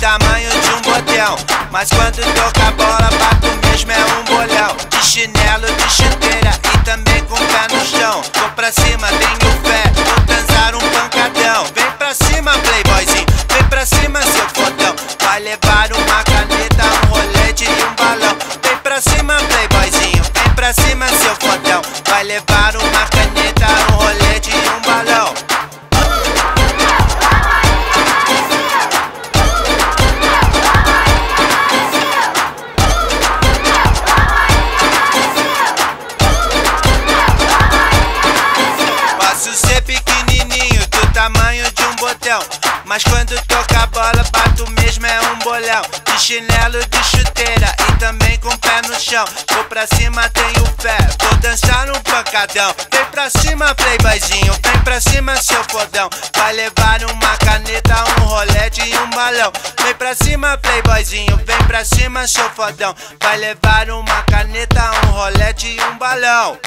tamanho de um botão. Mas quando toca a bola, bato mesmo é um bolão. De chinelo, de chuteira e também com o pé no chão. Vou pra cima, tenho fé, vou transar um pancadão. Vem pra cima, playboyzinho, vem pra cima, seu fodão. Vai levar uma caneta, um rolete e um balão. Vem pra cima, playboyzinho, vem pra cima, seu fodão. Vai levar uma caneta, um rolete e um balão. Posso ser pequenininho, do tamanho de um botão, mas quando toca a bola, bato mesmo é um bolão. De chinelo, de chuteira e também com o pé no chão. Vou pra cima, tenho fé, vou dançar um pancadão. Vem pra cima, playboyzinho, vem pra cima, seu fodão. Vai levar uma caneta, um rolete e um balão. Vem pra cima, playboyzinho, vem pra cima, seu fodão. Vai levar uma caneta, um rolete e um balão.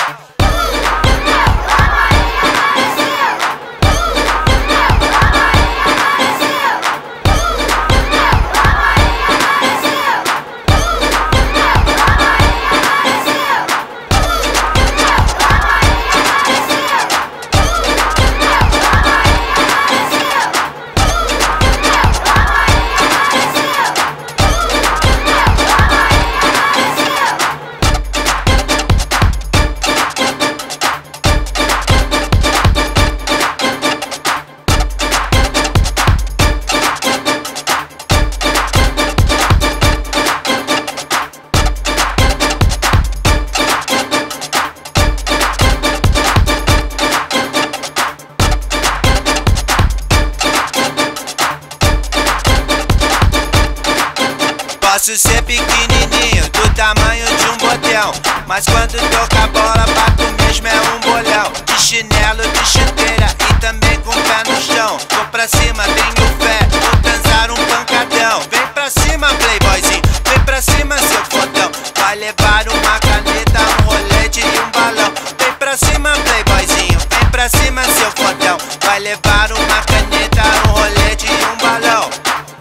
Posso ser pequenininho, do tamanho de um botão, mas quando toca a bola, bato mesmo é um bolão. De chinelo, de chuteira e também com o pé no chão. Vou pra cima, tenho fé, vou transar um pancadão. Vem pra cima, playboyzinho, vem pra cima, seu fodão. Vai levar uma caneta, um rolete e um balão. Vem pra cima, playboyzinho, vem pra cima, seu fodão. Vai levar uma caneta, um rolete e um balão.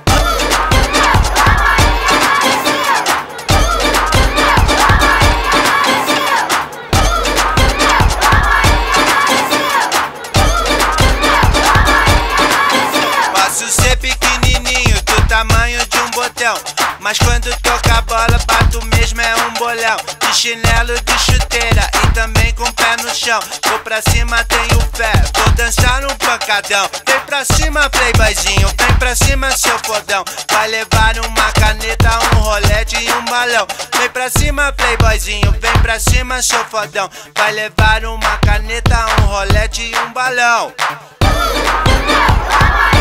Posso ser pequenininho, do tamanho de um botão, mas quando toca a bola, bato mesmo é um bolão. De chinelo, de chuteira e também com o pé no chão. Vou pra cima, tenho fé, vou dançar um pancadão. Vem pra cima, playboyzinho, vem pra cima, seu fodão. Vai levar uma caneta, um rolete e um balão. Vem pra cima, playboyzinho, vem pra cima, seu fodão. Vai levar uma caneta, um rolete e um balão.